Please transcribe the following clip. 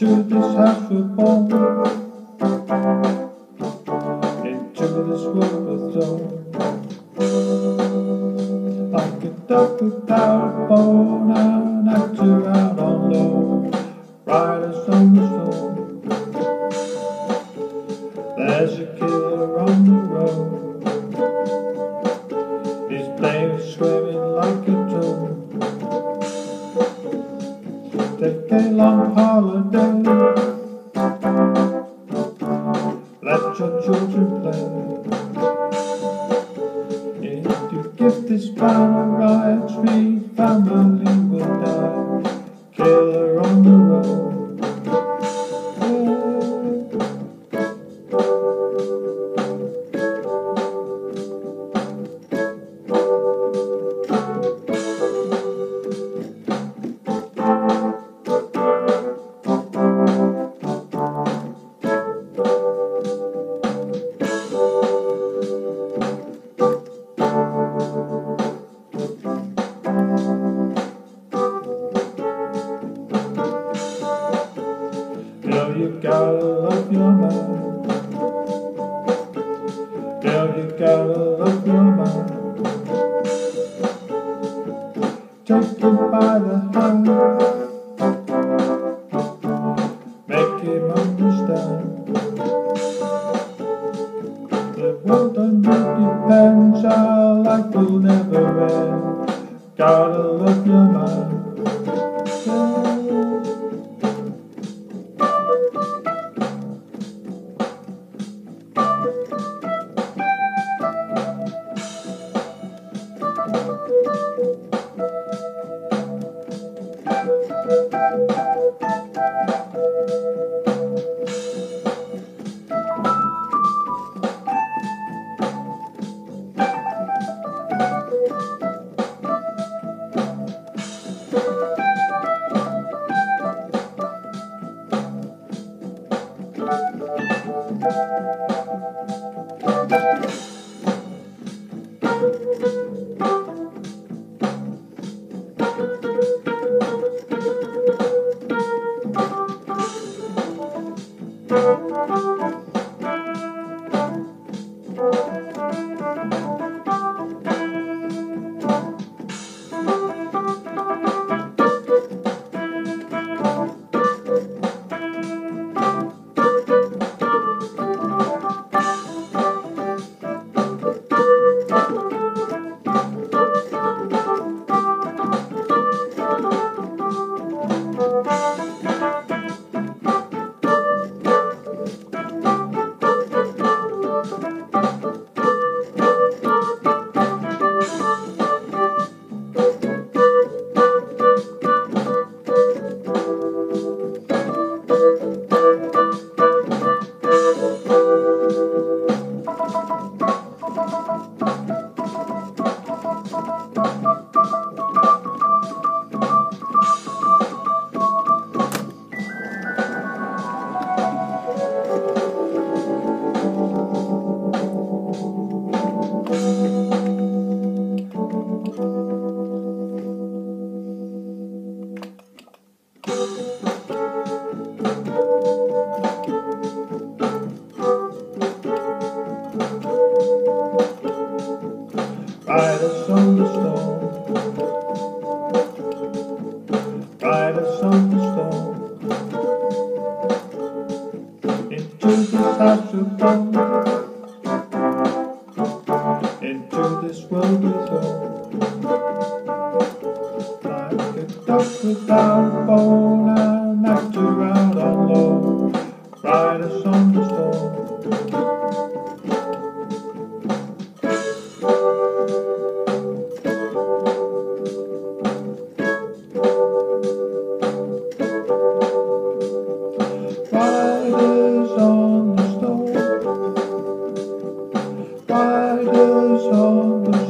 Into this house we're born, into this world we're thrown. Like a duck without a bone, an actor out on loan, riders on the storm. There's a killer on the road, his blade is swimming like a drum. Take a long holiday, let your children play. If you give this man a ride, sweet family will die. Killer on the road. Girl, you gotta love your man. Girl, you gotta love your man. Take him by the hand, make him understand. The world on you depends, our life will never end. Gotta love your man. Riders on the storm, riders on the storm. Into this house we're born, into this world we're thrown. Like a duck without a bone, an actor out on loan, riders on the storm. Riders on the storm, riders on the